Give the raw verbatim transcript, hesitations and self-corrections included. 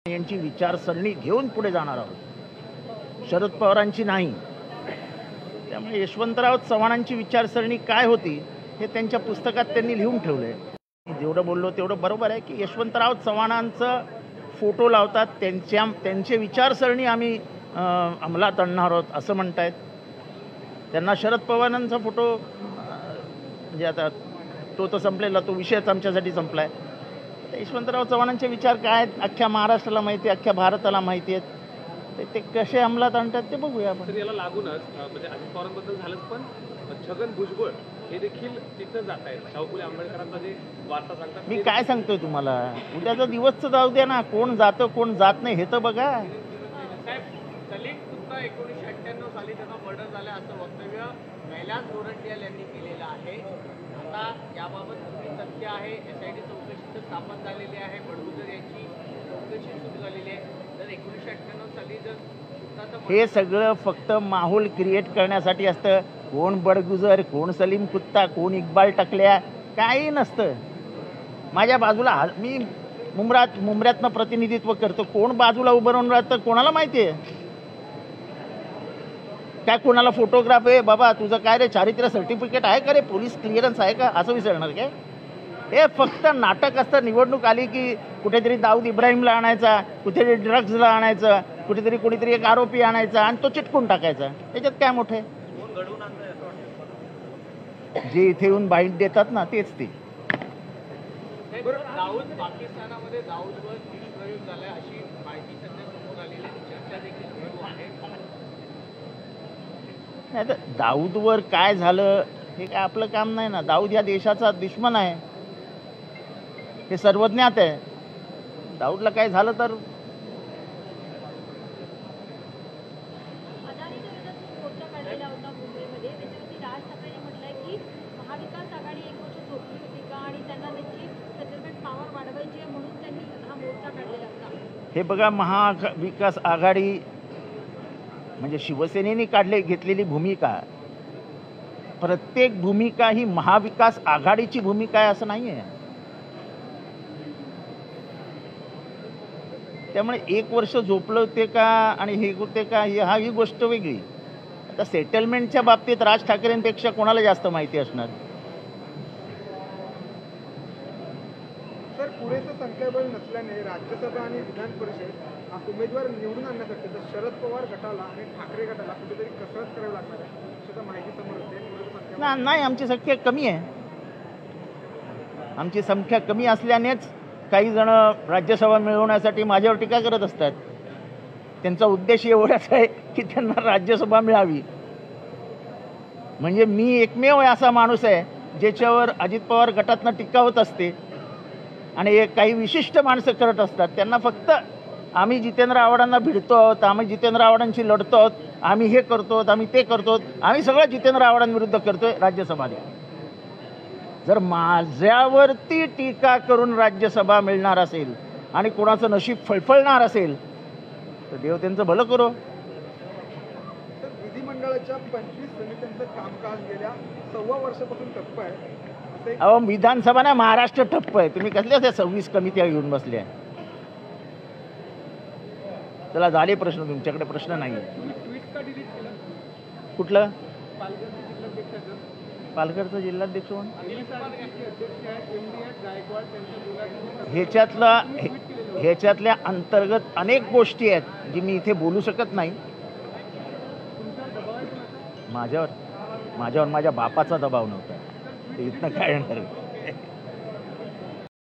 यांची विचारसरणी घेऊन पुढे जाणार आहोत, शरद पवारांची नाही. त्यामुळे यशवंतराव चव्हाणांची विचारसरणी काय होती हे त्यांच्या पुस्तकात त्यांनी लिहून ठेवले. जेवढं बोललो तेवढं बरोबर आहे की यशवंतराव चव्हाणांचं फोटो लावतात, त्यांच्या त्यांचे विचारसरणी आम्ही अंमलात आणणार आहोत असं म्हणतायत. त्यांना शरद पवारांचा फोटो म्हणजे आता तो तर संपलेला, तो विषयच आमच्यासाठी संपला आहे. यशवंतराव चव्हाणांचे विचार काय आहेत अख्ख्या महाराष्ट्राला माहिती आहे, अख्ख्या भारताला माहिती आहेत. ते ते कसे अंमलात आणतात ते बघूया आपण. याला लागूनच म्हणजे अजित पवारांबद्दल झालंच, पण छगन भुजबळ हे देखील तिथं जात आहेत. शाहू फुले आंबेडकरांचा जे वार्ता सांगतात. मी काय सांगतोय तुम्हाला, उद्याचा दिवस तर जाऊ द्या ना, कोण जातं कोण जात नाही हे तर बघा. दलित पुत्र एकोणीसशे अठ्ठ्याण्णव साली त्यांना मर्डर झालं असं वक्तव्य कैलास गोरंट्याल यांनी केलेलं आहे. आता याबाबत कुठली तथ्य आहे? एस आय टी चौकशी स्थापन झालेली आहे, बडगुजर यांची चौकशी सुरू झालेली आहे. जर एकोणीसशे अठ्ठ्याण्णव साली जर हे सगळं फक्त माहोल क्रिएट करण्यासाठी असतं. कोण बडगुजर, कोण सलीम कुत्ता, कोण इक्बाल टकल्या, काही नसतं. माझ्या बाजूला मी मुंब्रात मुंब्र्यातनं प्रतिनिधित्व करतो, कोण बाजूला उभं राहून राहतं कोणाला माहिती आहे. काय कोणाला फोटोग्राफ आहे बाबा तुझं काय रे चारित्र्य सर्टिफिकेट आहे का रे, पोलीस क्लिअरन्स आहे का, असं विचारणार काय? हे फक्त नाटक असतं. निवडणूक आली की कुठेतरी दाऊद इब्राहिमला आणायचा, कुठेतरी ड्रग्जला आणायचं, कुठेतरी कुणीतरी एक आरोपी आणायचा आणि तो चिटकून टाकायचा. त्याच्यात काय मोठे? जे इथे येऊन बाईट देतात ना तेच ते. दाऊद पाकिस्तानामध्ये दाऊदवर दुष्प्रयोग झाला अशी माहिती सध्या समोर आलेली, चर्चा देखील सुरू आहे. नाही तर दाऊदवर काय झालं हे काय आपलं काम नाही ना. दाऊद या देशाचा दुश्मन आहे, हे सर्वज्ञात आहे. दाऊदला काय झालं तर हे बघा, महाविकास आघाडी म्हणजे शिवसेनेने काढले घेतलेली भूमिका, प्रत्येक भूमिका ही महाविकास आघाडीची भूमिका आहे असं नाही आहे. त्यामुळे एक वर्ष झोपलं होते का आणि हे होते का हा ही गोष्ट वेगळी. आता सेटलमेंटच्या बाबतीत राज ठाकरेंपेक्षा कोणाला जास्त माहिती असणार? सर, पुरेसं संख्याबळ नसल्याने राज्यसभा आणि विधान परिषद उमेदवार निवडून आणण्यासाठी तर शरद पवार गटाला आणि ठाकरे गटाला कुठेतरी कसरत करावी लागणार आहे, सुद्धा माहिती समोर येते. ना नाही, आमची संख्या कमी आहे. आमची संख्या कमी असल्यानेच काही जण राज्यसभा मिळवण्यासाठी माझ्यावर टीका करत असतात. त्यांचा उद्देश एवढाच आहे की त्यांना राज्यसभा मिळावी. म्हणजे मी एकमेव असा माणूस आहे ज्याच्यावर अजित पवार गटातनं टीका होत असते आणि एक काही विशिष्ट माणसं करत असतात. त्यांना फक्त आम्ही जितेंद्र आव्हाडांना भिडतो आहोत, आम्ही जितेंद्र आव्हाडांशी लढतो आहोत, आम्ही हे करतो, आम्ही ते करतो, आम्ही सगळं जितेंद्र आव्हाडांविरुद्ध करतोय राज्यसभा द्या. जर माझ्यावरती टीका करून राज्यसभा मिळणार असेल आणि कोणाचं नशीब फळफळणार असेल तर देव त्यांचं भलं करो. विधिमंडळाच्या पंचवीस समित्यांचं कामकाज गेल्या सव्वा वर्षापासून ठप्प आहे. अहो, विधानसभा ना महाराष्ट्र ठप्प आहे. तुम्ही कसल्या त्या सव्वीस कमित्या घेऊन बसल्या? चला झाले प्रश्न, तुमच्याकडे प्रश्न नाही. कुठलं? पालघरचं जिल्हाध्यक्ष म्हणून ह्याच्यातला ह्याच्यातल्या अंतर्गत अनेक गोष्टी आहेत जी मी इथे बोलू शकत नाही. माझ्यावर माझ्यावर माझ्या बापाचा दबाव नव्हता, इथनं काय येणार?